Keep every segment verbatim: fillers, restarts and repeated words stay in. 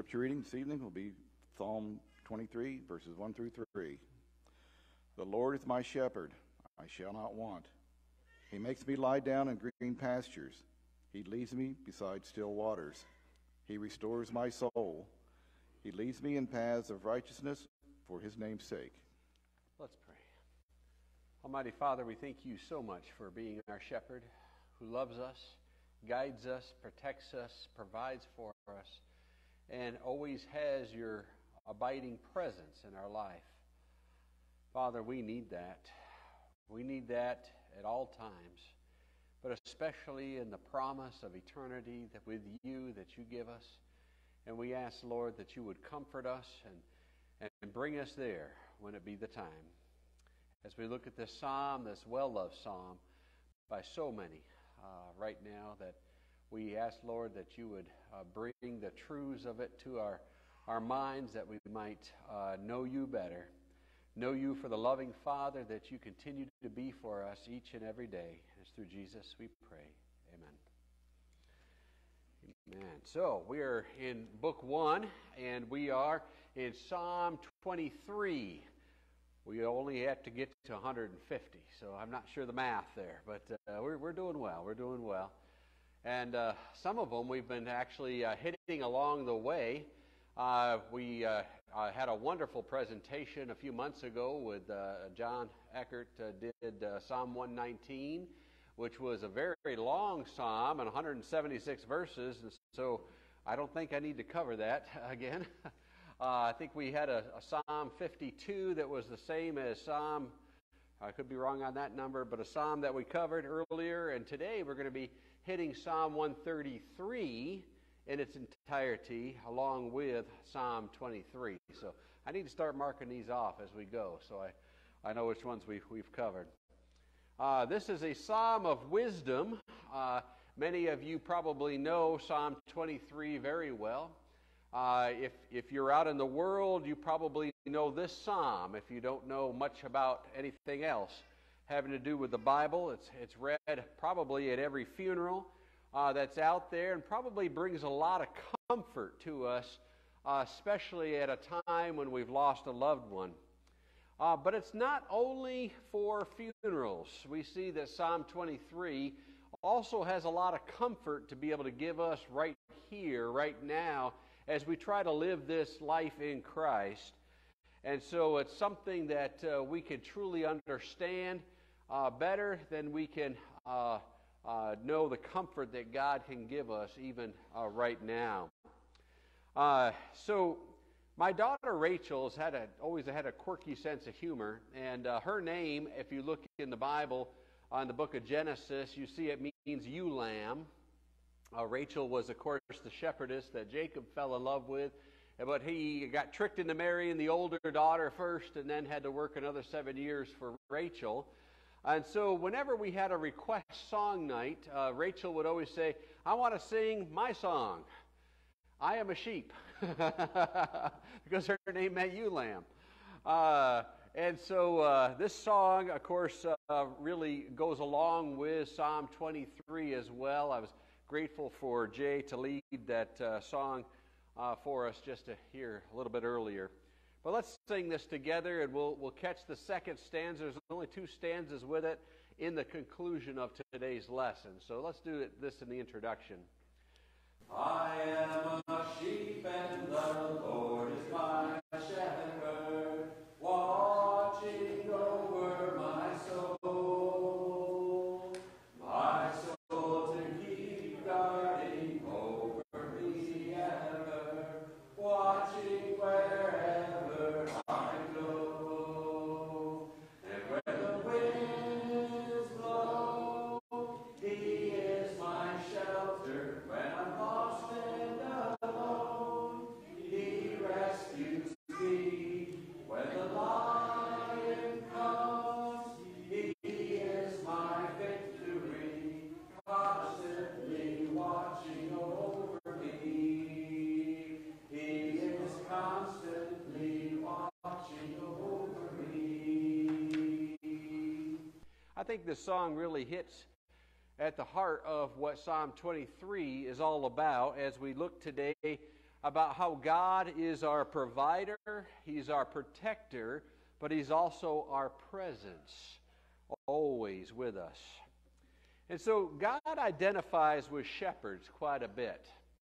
Scripture reading this evening will be Psalm twenty-three, verses one through three. The Lord is my shepherd, I shall not want. He makes me lie down in green pastures. He leads me beside still waters. He restores my soul. He leads me in paths of righteousness for his name's sake. Let's pray. Almighty Father, we thank you so much for being our shepherd who loves us, guides us, protects us, provides for us, and always has your abiding presence in our life. Father, we need that. We need that at all times, but especially in the promise of eternity that with you that you give us. And we ask, Lord, that you would comfort us and, and bring us there when it be the time. As we look at this psalm, this well-loved psalm by so many uh, right now, that we ask, Lord, that you would uh, bring the truths of it to our, our minds, that we might uh, know you better, know you for the loving Father that you continue to be for us each and every day. It's through Jesus we pray. Amen. Amen. So we are in book one, and we are in Psalm twenty-three. We only have to get to one hundred fifty, so I'm not sure the math there, but uh, we're, we're doing well. We're doing well. And uh, some of them we've been actually uh, hitting along the way. Uh, we uh, uh, had a wonderful presentation a few months ago with uh, John Eckert uh, did uh, Psalm one nineteen, which was a very, very long psalm and one hundred seventy-six verses, and so I don't think I need to cover that again. uh, I think we had a, a Psalm fifty-two that was the same as Psalm, I could be wrong on that number, but a psalm that we covered earlier, and today we're going to be hitting Psalm one thirty-three in its entirety along with Psalm twenty-three. So I need to start marking these off as we go so I, I know which ones we've, we've covered. Uh, this is a psalm of wisdom. Uh, many of you probably know Psalm twenty-three very well. Uh, if, if you're out in the world, you probably know this psalm. If you don't know much about anything else having to do with the Bible, it's, it's read probably at every funeral uh, that's out there, and probably brings a lot of comfort to us, uh, especially at a time when we've lost a loved one. Uh, but it's not only for funerals. We see that Psalm twenty-three also has a lot of comfort to be able to give us right here, right now, as we try to live this life in Christ. And so it's something that uh, we can truly understand uh, better than we can uh, uh, know the comfort that God can give us even uh, right now. Uh, so my daughter Rachel's had a, always had a quirky sense of humor, and uh, her name, if you look in the Bible, on the book of Genesis, you see it means ewe lamb. Uh, Rachel was, of course, the shepherdess that Jacob fell in love with, but he got tricked into marrying the older daughter first and then had to work another seven years for Rachel. And so whenever we had a request song night, uh, Rachel would always say, I want to sing my song, I Am a Sheep, because her name meant ewe lamb. Uh, and so uh, this song, of course, uh, really goes along with Psalm twenty-three as well. I was grateful for Jay to lead that uh, song uh, for us just to hear a little bit earlier. But let's sing this together, and we'll we'll catch the second stanza. There's only two stanzas with it in the conclusion of today's lesson. So let's do it, this in the introduction. I am a sheep, and the Lord is my shepherd, watching over my soul. My soul to keep guarding over me ever, watching wherever I go. And where the winds blow, he is my shelter. When I'm lost and alone, he rescues me. When the lion comes, he is my victory, constantly watching over me. He is constantly watching over me. I think this song really hits at the heart of what Psalm twenty-three is all about as we look today about how God is our provider, He's our protector, but He's also our presence, always with us. And so God identifies with shepherds quite a bit.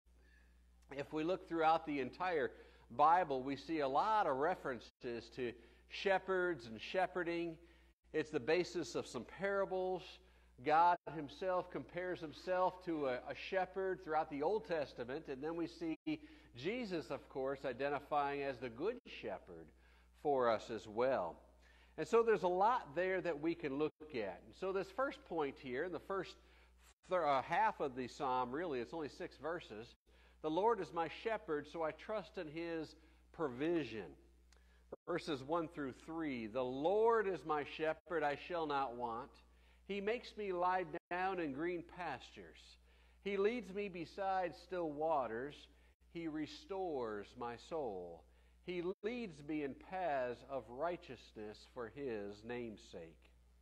If we look throughout the entire Bible, we see a lot of references to shepherds and shepherding. It's the basis of some parables. God Himself compares Himself to a, a shepherd throughout the Old Testament, and then we see Jesus, of course, identifying as the good shepherd for us as well. And so there's a lot there that we can look at. And so this first point here, in the first th- uh, half of the psalm, really, it's only six verses. The Lord is my shepherd, so I trust in His provision. Verses one through three, the Lord is my shepherd, I shall not want. He makes me lie down in green pastures. He leads me beside still waters. He restores my soul. He leads me in paths of righteousness for His name's sake.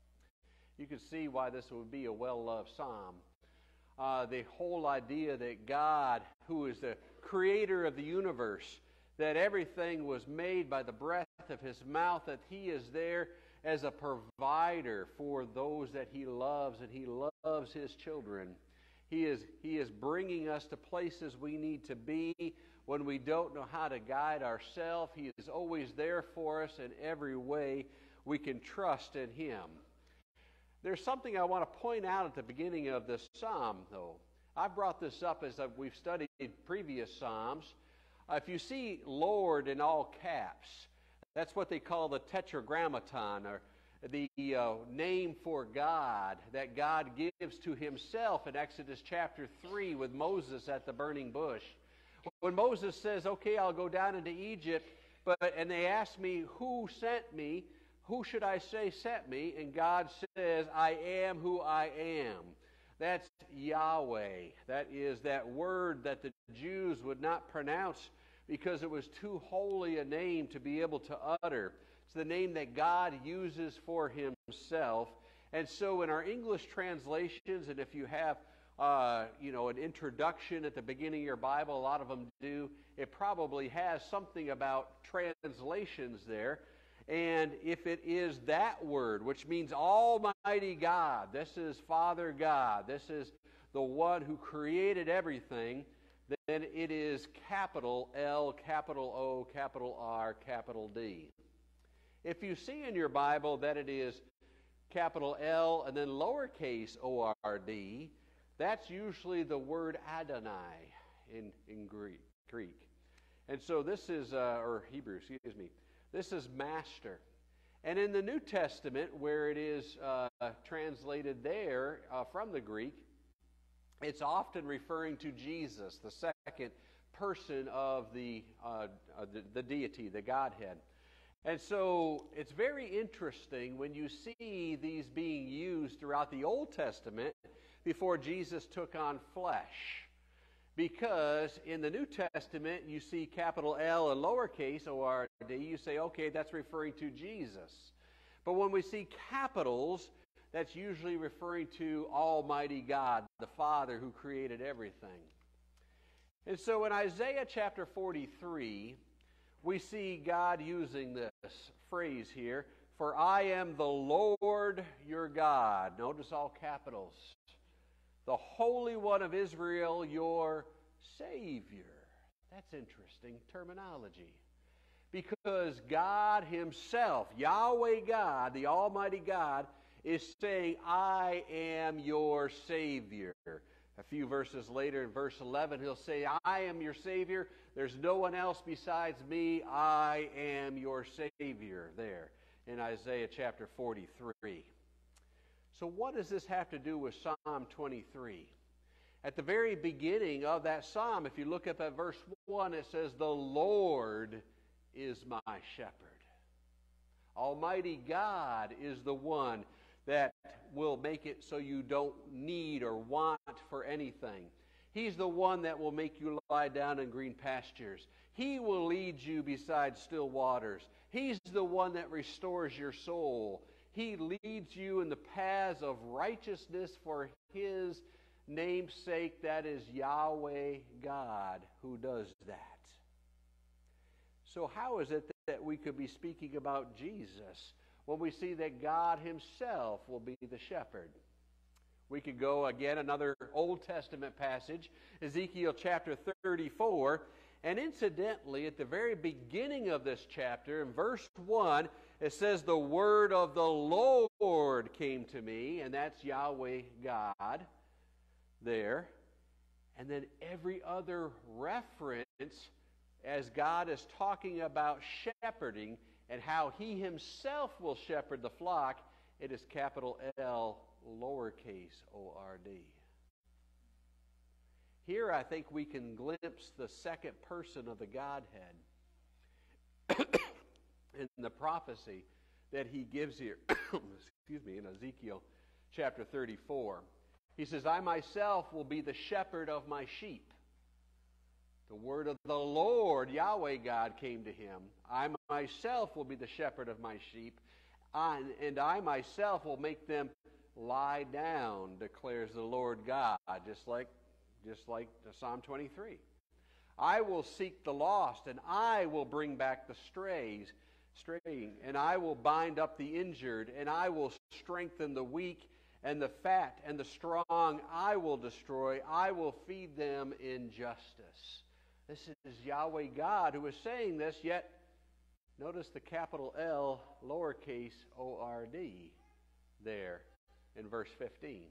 You can see why this would be a well-loved psalm. Uh, the whole idea that God, who is the creator of the universe, that everything was made by the breath of His mouth, that He is there as a provider for those that He loves, and He loves His children. He is, he is bringing us to places we need to be when we don't know how to guide ourselves. He is always there for us in every way. We can trust in Him. There's something I want to point out at the beginning of this psalm, though. I've brought this up as we've studied previous psalms. Uh, if you see Lord in all caps, that's what they call the tetragrammaton, or the uh, name for God that God gives to Himself in Exodus chapter three with Moses at the burning bush. When Moses says, okay, I'll go down into Egypt, but and they ask me, who sent me? Who should I say sent me? And God says, I am who I am. That's Yahweh. That is that word that the Jews would not pronounce because it was too holy a name to be able to utter. It's the name that God uses for Himself. And so in our English translations, and if you have uh, you know, an introduction at the beginning of your Bible, a lot of them do, it probably has something about translations there. And if it is that word, which means Almighty God, this is Father God, this is the one who created everything, then it is capital L, capital O, capital R, capital D. If you see in your Bible that it is capital L and then lowercase O R D, that's usually the word Adonai in, in Greek. Greek. And so this is, uh, or Hebrew, excuse me, this is master. And in the New Testament, where it is uh, translated there uh, from the Greek, it's often referring to Jesus, the second person of the, uh, uh, the, the deity, the Godhead. And so it's very interesting when you see these being used throughout the Old Testament before Jesus took on flesh. Because in the New Testament, you see capital L and lowercase O R D, you say, okay, that's referring to Jesus. But when we see capitals, that's usually referring to Almighty God, the Father who created everything. And so in Isaiah chapter forty-three, we see God using this phrase here, for I am the Lord your God. Notice all capitals. The Holy One of Israel, your Savior. That's interesting terminology. Because God Himself, Yahweh God, the Almighty God, is saying, I am your Savior. A few verses later in verse eleven, He'll say, I am your Savior. There's no one else besides me. I am your Savior, there in Isaiah chapter forty-three. So what does this have to do with Psalm twenty-three? At the very beginning of that psalm, if you look up at verse one, it says, the Lord is my shepherd. Almighty God is the one that will make it so you don't need or want for anything. He's the one that will make you lie down in green pastures. He will lead you beside still waters. He's the one that restores your soul. He leads you in the paths of righteousness for His name's sake. That is Yahweh God who does that. So how is it that we could be speaking about Jesus when we see that God himself will be the shepherd? We could go again, another Old Testament passage, Ezekiel chapter thirty-four. And incidentally, at the very beginning of this chapter, in verse one, it says, the word of the Lord came to me, and that's Yahweh God there. And then every other reference, as God is talking about shepherding and how he himself will shepherd the flock, it is capital L, lowercase o r d. Here I think we can glimpse the second person of the Godhead in the prophecy that he gives here, excuse me, in Ezekiel chapter thirty-four. He says, I myself will be the shepherd of my sheep. The word of the Lord, Yahweh God, came to him. I myself will be the shepherd of my sheep, I, and I myself will make them lie down, declares the Lord God, just like, just like Psalm twenty-three. I will seek the lost, and I will bring back the strays, straying, and I will bind up the injured, and I will strengthen the weak, and the fat and the strong I will destroy. I will feed them in justice. This is Yahweh God who is saying this, yet notice the capital L, lowercase o r d there in verse fifteen.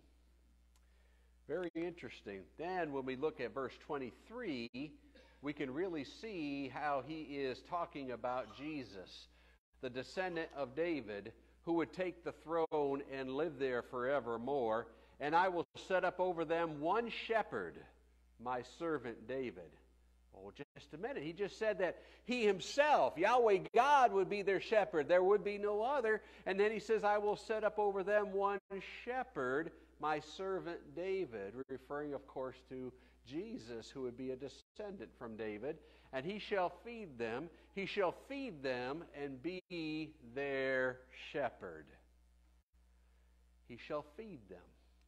Very interesting. Then when we look at verse twenty-three, we can really see how he is talking about Jesus, the descendant of David, who would take the throne and live there forevermore. And I will set up over them one shepherd, my servant David. Oh, just a minute. He just said that he himself, Yahweh God, would be their shepherd. There would be no other. And then he says, I will set up over them one shepherd, my servant David, referring, of course, to Jesus, who would be a descendant from David. And he shall feed them. He shall feed them and be their shepherd. He shall feed them.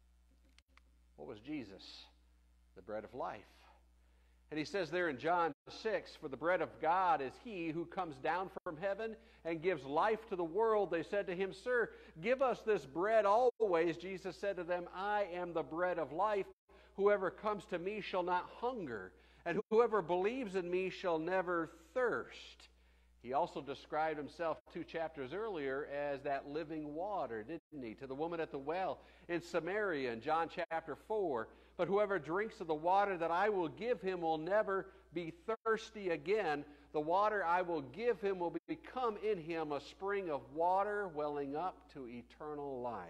What was Jesus? The bread of life. And he says there in John six, for the bread of God is he who comes down from heaven and gives life to the world. They said to him, Sir, give us this bread always. Jesus said to them, I am the bread of life. Whoever comes to me shall not hunger, and whoever believes in me shall never thirst. He also described himself two chapters earlier as that living water, didn't he? To the woman at the well in Samaria in John chapter four. But whoever drinks of the water that I will give him will never be thirsty again. The water I will give him will become in him a spring of water welling up to eternal life.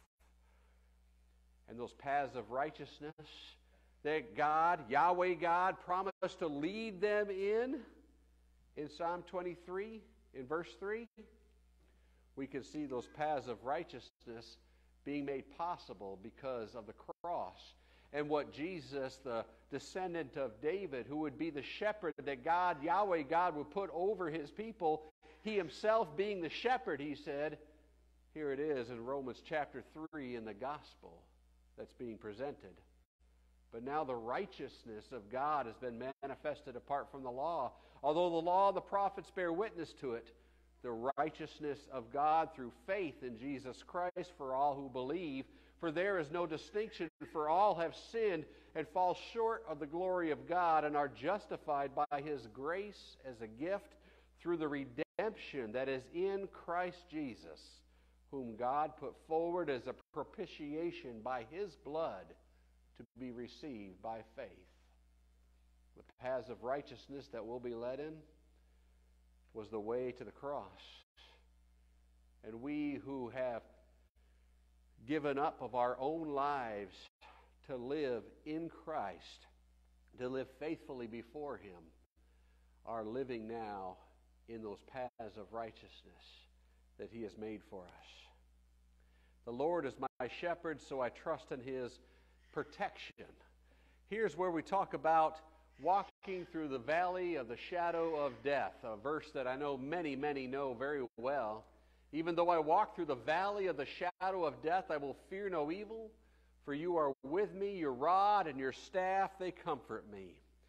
And those paths of righteousness that God, Yahweh God, promised to lead them in, in Psalm twenty-three, in verse three, we can see those paths of righteousness being made possible because of the cross. And what Jesus, the descendant of David, who would be the shepherd that God, Yahweh God, would put over his people, he himself being the shepherd, he said, here it is in Romans chapter three in the gospel that's being presented. But now the righteousness of God has been manifested apart from the law. Although the law and the prophets bear witness to it, the righteousness of God through faith in Jesus Christ for all who believe. For there is no distinction, for all have sinned and fall short of the glory of God and are justified by his grace as a gift through the redemption that is in Christ Jesus, whom God put forward as a propitiation by his blood to be received by faith. The paths of righteousness that we'll be led in was the way to the cross. And we who have given up of our own lives to live in Christ, to live faithfully before him, are living now in those paths of righteousness that he has made for us. The Lord is my shepherd, so I trust in his protection. Here's where we talk about walking through the valley of the shadow of death, a verse that I know many, many know very well. Even though I walk through the valley of the shadow of death, I will fear no evil, for you are with me, your rod and your staff, they comfort me.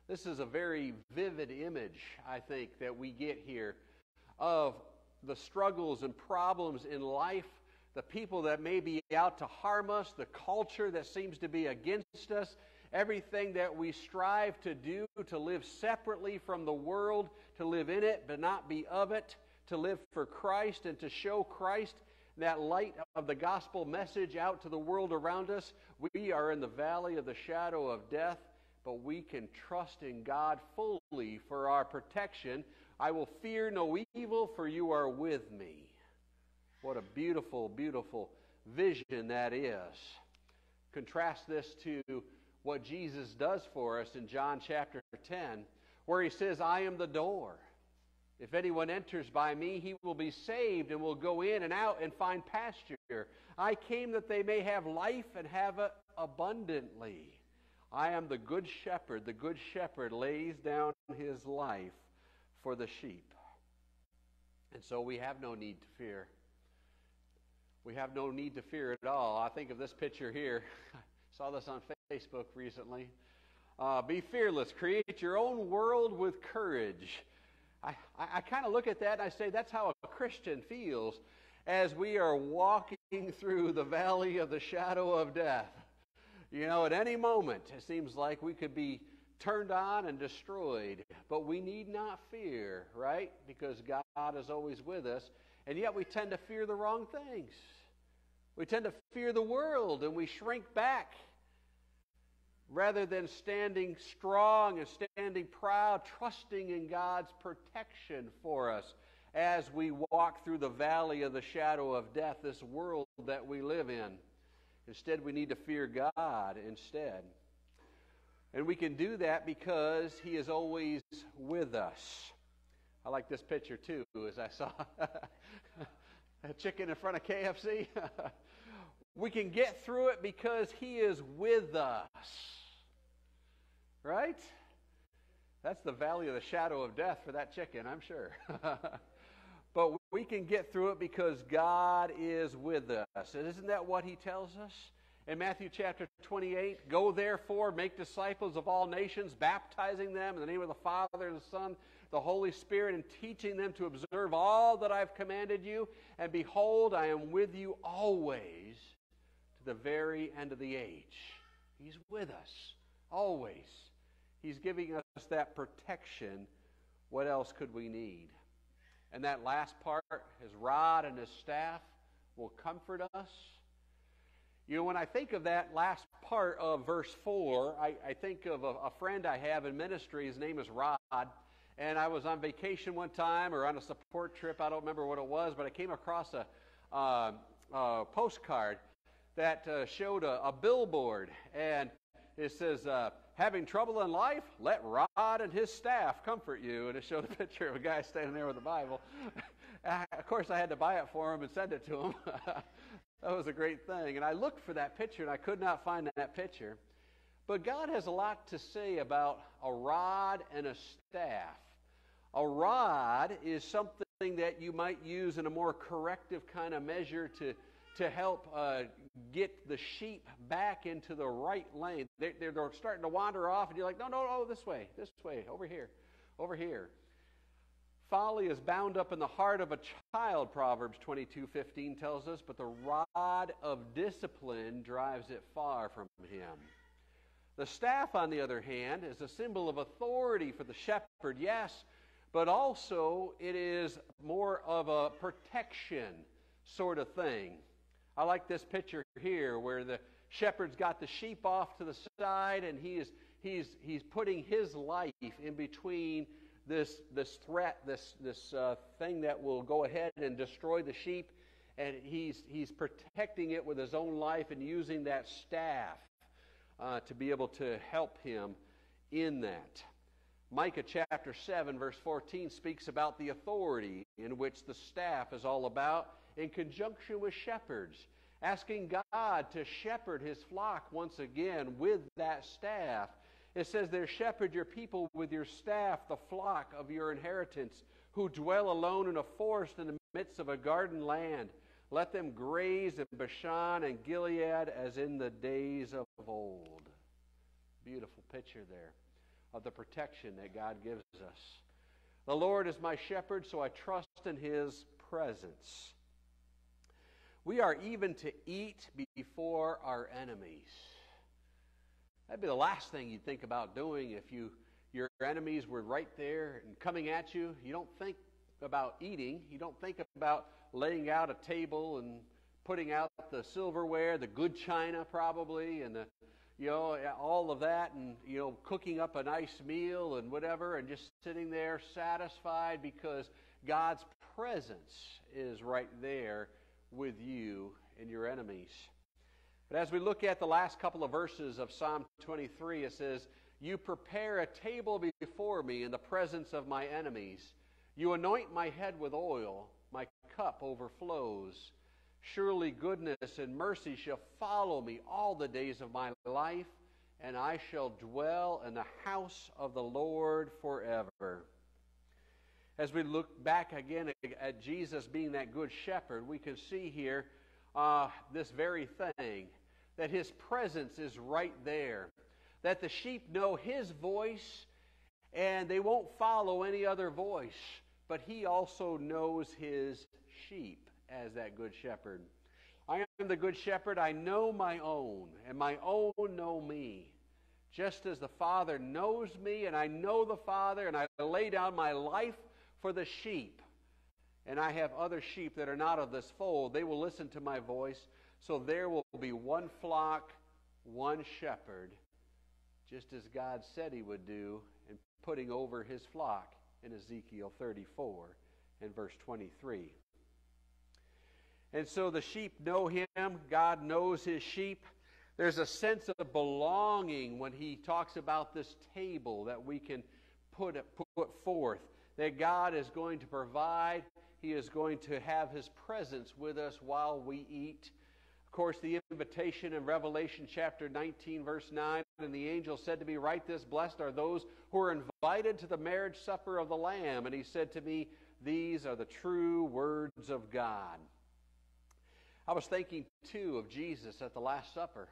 This is a very vivid image, I think, that we get here of the struggles and problems in life, the people that may be out to harm us, the culture that seems to be against us, everything that we strive to do to live separately from the world, to live in it but not be of it, to live for Christ and to show Christ, that light of the gospel message out to the world around us. We are in the valley of the shadow of death, but we can trust in God fully for our protection. I will fear no evil, for you are with me. What a beautiful, beautiful vision that is. Contrast this to what Jesus does for us in John chapter ten, where he says, I am the door. If anyone enters by me, he will be saved and will go in and out and find pasture. I came that they may have life and have it abundantly. I am the good shepherd. The good shepherd lays down his life for the sheep. And so we have no need to fear. We have no need to fear at all. I think of this picture here. I saw this on Facebook recently. Uh, be fearless. Create your own world with courage. I, I, I kind of look at that and I say that's how a Christian feels as we are walking through the valley of the shadow of death. You know, at any moment it seems like we could be turned on and destroyed, but we need not fear, right? Because God is always with us, and yet we tend to fear the wrong things. We tend to fear the world, and we shrink back rather than standing strong and standing proud, trusting in God's protection for us as we walk through the valley of the shadow of death, this world that we live in. Instead, we need to fear God instead. And we can do that because He is always with us. I like this picture too, as I saw a chicken in front of K F C. We can get through it because He is with us. Right? That's the valley of the shadow of death for that chicken, I'm sure. But we can get through it because God is with us. And isn't that what He tells us? In Matthew chapter twenty-eight, go therefore, make disciples of all nations, baptizing them in the name of the Father and the Son, the Holy Spirit, and teaching them to observe all that I've commanded you. And behold, I am with you always to the very end of the age. He's with us, always. He's giving us that protection. What else could we need? And that last part, His rod and His staff will comfort us. You know, when I think of that last part of verse four, I, I think of a, a friend I have in ministry. His name is Rod. And I was on vacation one time or on a support trip. I don't remember what it was, but I came across a, uh, a postcard that uh, showed a, a billboard. And it says, uh, having trouble in life? Let Rod and his staff comfort you. And it showed a picture of a guy standing there with a Bible. Of course, I had to buy it for him and send it to him. That was a great thing. And I looked for that picture, and I could not find that picture. But God has a lot to say about a rod and a staff. A rod is something that you might use in a more corrective kind of measure to, to help uh, get the sheep back into the right lane. They're, they're starting to wander off, and you're like, no, no, no, this way, this way, over here, over here. Folly is bound up in the heart of a child, Proverbs twenty-two fifteen tells us, but the rod of discipline drives it far from him. The staff, on the other hand, is a symbol of authority for the shepherd, yes, but also it is more of a protection sort of thing. I like this picture here where the shepherd's got the sheep off to the side, and he is, he's, he's putting his life in between this, this threat, this, this uh, thing that will go ahead and destroy the sheep, and he's, he's protecting it with his own life and using that staff uh, to be able to help him in that. Micah chapter seven, verse fourteen speaks about the authority in which the staff is all about in conjunction with shepherds, asking God to shepherd His flock once again with that staff. It says there, shepherd your people with your staff, the flock of your inheritance, who dwell alone in a forest in the midst of a garden land. Let them graze in Bashan and Gilead as in the days of old. Beautiful picture there. of the protection that God gives us. The Lord is my shepherd, so I trust in His presence. We are even to eat before our enemies. That'd be the last thing you'd think about doing if you your enemies were right there and coming at you. You don't think about eating. You don't think about laying out a table and putting out the silverware, the good china probably, and the, you know, all of that, and, you know, cooking up a nice meal and whatever, and just sitting there satisfied because God's presence is right there with you and your enemies. But as we look at the last couple of verses of Psalm twenty-three, it says, "You prepare a table before me in the presence of my enemies. You anoint my head with oil. My cup overflows. Surely goodness and mercy shall follow me all the days of my life, and I shall dwell in the house of the Lord forever." As we look back again at Jesus being that good shepherd, we can see here uh, this very thing, that His presence is right there, that the sheep know His voice and they won't follow any other voice, but He also knows His sheep as that good shepherd. I am the good shepherd. I know my own, and my own know me. Just as the Father knows me, and I know the Father, and I lay down my life for the sheep. And I have other sheep that are not of this fold. They will listen to my voice. So there will be one flock, one shepherd, just as God said He would do in putting over His flock in Ezekiel thirty-four and verse twenty-three. And so the sheep know Him. God knows His sheep. There's a sense of belonging when He talks about this table that we can put, put forth, that God is going to provide. He is going to have His presence with us while we eat. Of course, the invitation in Revelation chapter nineteen, verse nine, "And the angel said to me, Write this, blessed are those who are invited to the marriage supper of the Lamb. And He said to me, These are the true words of God." I was thinking, too, of Jesus at the Last Supper.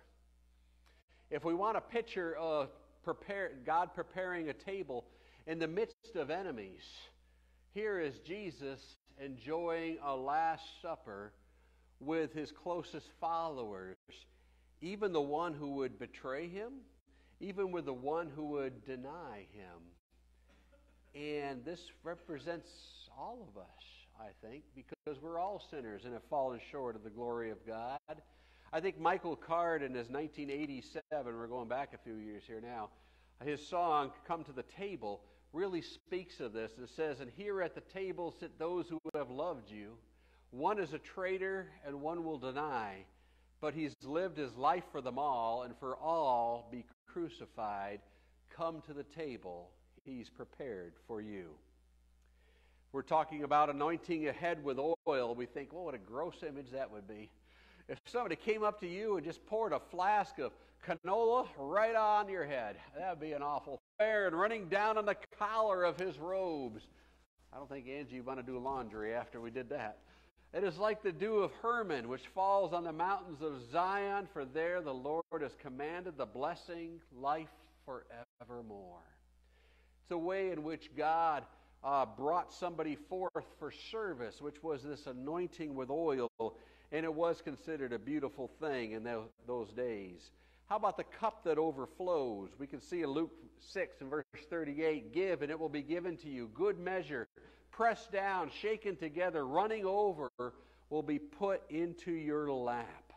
If we want a picture of prepare, God preparing a table in the midst of enemies, here is Jesus enjoying a Last Supper with His closest followers, even the one who would betray Him, even with the one who would deny Him. And this represents all of us, I think, because we're all sinners and have fallen short of the glory of God. I think Michael Card in his nineteen eighty-seven, we're going back a few years here now, his song, "Come to the Table," really speaks of this. It says, "And here at the table sit those who have loved you. One is a traitor and one will deny, but he's lived his life for them all, and for all be crucified. Come to the table, He's prepared for you." We're talking about anointing a head with oil. We think, well, what a gross image that would be. If somebody came up to you and just poured a flask of canola right on your head, that would be an awful affair, and running down on the collar of his robes. I don't think Angie would want to do laundry after we did that. It is like the dew of Hermon, which falls on the mountains of Zion, for there the Lord has commanded the blessing, life forevermore. It's a way in which God uh, brought somebody forth for service, which was this anointing with oil, and it was considered a beautiful thing in the, those days. How about the cup that overflows? We can see in Luke six and verse thirty-eight, "Give, and it will be given to you. Good measure, pressed down, shaken together, running over, will be put into your lap."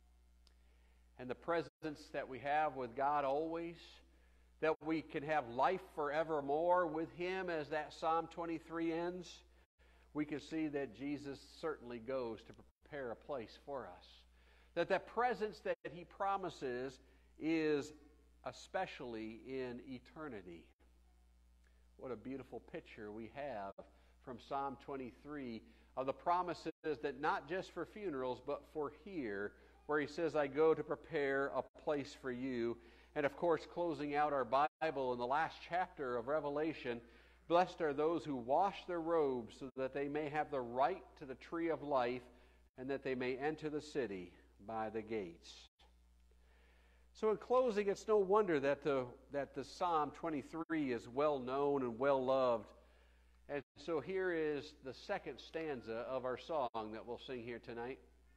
And the presence that we have with God always, that we can have life forevermore with Him, as that Psalm twenty-three ends, we can see that Jesus certainly goes to prepare a place for us. That that presence that He promises is especially in eternity. What a beautiful picture we have from Psalm twenty-three of the promises that not just for funerals, but for here, where He says, "I go to prepare a place for you." And of course, closing out our Bible in the last chapter of Revelation, "Blessed are those who wash their robes, so that they may have the right to the tree of life, and that they may enter the city by the gates." So in closing, it's no wonder that the, that the Psalm twenty-three is well known and well loved. And so here is the second stanza of our song that we'll sing here tonight.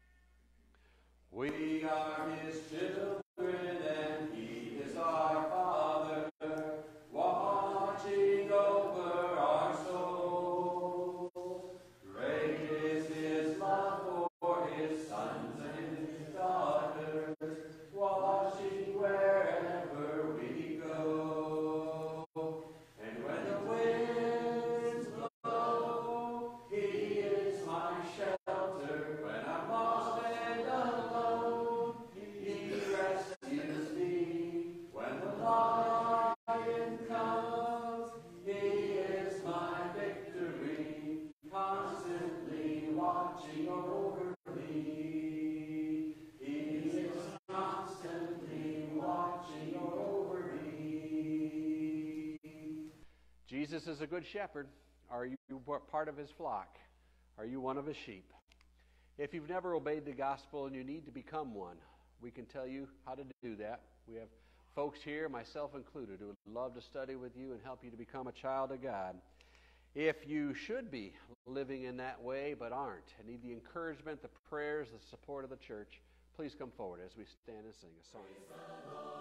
We are His children and He is our Father, watching over our soul. Great is His love for His sons and daughters, watching wherever we go. And when the winds blow, He is my shelter. When I'm lost and alone, He rescues me. When the lion comes, He is my victory, constantly watching over me. He is constantly watching over me. Jesus is a good shepherd. Are you part of His flock? Are you one of His sheep? If you've never obeyed the gospel and you need to become one, we can tell you how to do that. We have folks here, myself included, who would love to study with you and help you to become a child of God. If you should be living in that way but aren't and need the encouragement, the prayers, the support of the church, please come forward as we stand and sing a song.